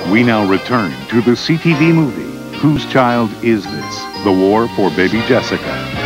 We now return to the CTV movie, Whose Child Is This? The War for Baby Jessica.